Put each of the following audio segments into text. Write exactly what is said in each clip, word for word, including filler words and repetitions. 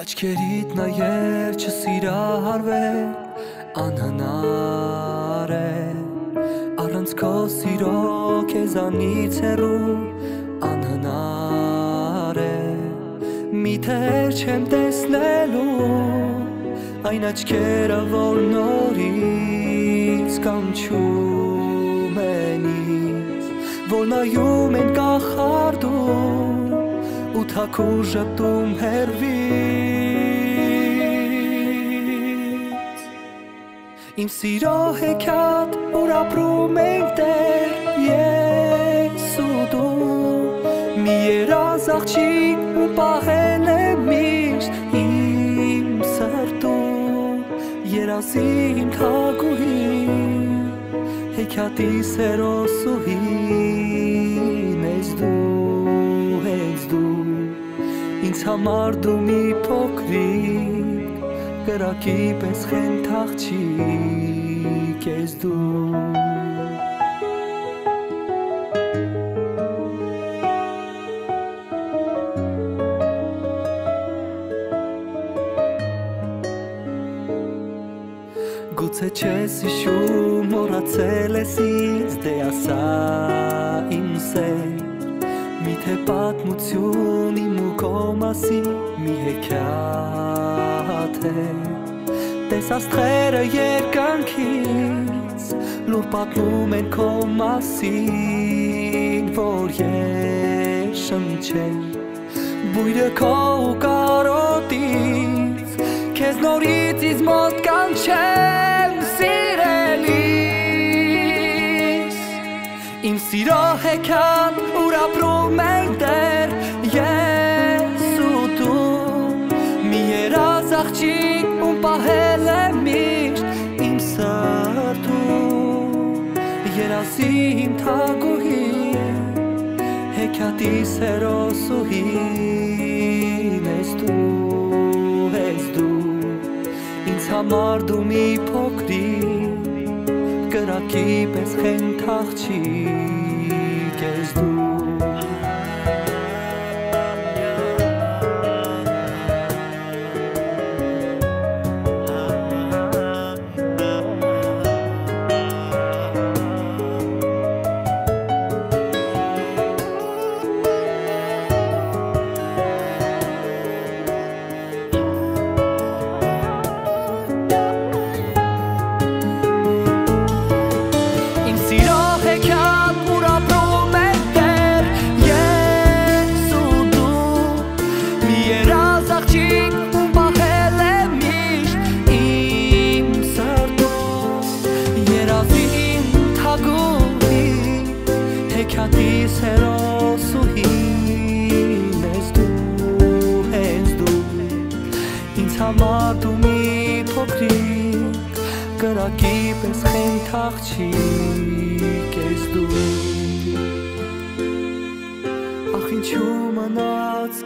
Աչքերիդ նայեր չսիրահարվել անհնար է առանց քո սիրո քեզանից հեռու անհնար է միթեր չեմ տեսնելու այն աչքերը որ նորից կանչում են ինձ որ նայում են կախարդում ու թաքուն ժպտում հեռվից Իմ սիրո հեքիաթ որ ապրում ենք դեռ ես ու դու մի երազ աղջիկ ու պահել է միշտ իմ սրտում երազի իմ թագուհին հեքիաթի սերոսուհին ես դու Ինձ համար դու մի փոքրիկ կրակի պես խենթ աղջիկ ես դու Գուցե չես հիշում մոռացել ես ինձ դե ասա իմ սեր Միթե պատմություն իմ ու քո մասին մի հեքիաթ է Տես աստղերը երկնքից լուր պատմում են քո մասին որ ես շնչեմ բույրը քո ու կարոտից քեզ նորից ինձ մոտ կանչեմ սիրելիս Իմ սիրո հեքիաթ ուր ապրում ենք դեռ ես ու դու մի երազ աղջիկ ում պահել է միշտ իմ սրտում երազի իմ թագուհին հեքիաթի սերոսուհին ես դու ես դու ինձ համար դու մի փոքրիկ կրակի պես խենթ աղջիկ ես դու Հեքիաթի սերոսուհին ես դու ես դու ինձ համար դու մի փոքրիկ կրակի պես խենթ աղջիկ ես դու Ախ ինչու մնաց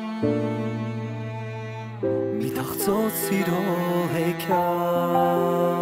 կիսատ մի թախծոց սիրո հեքիաթ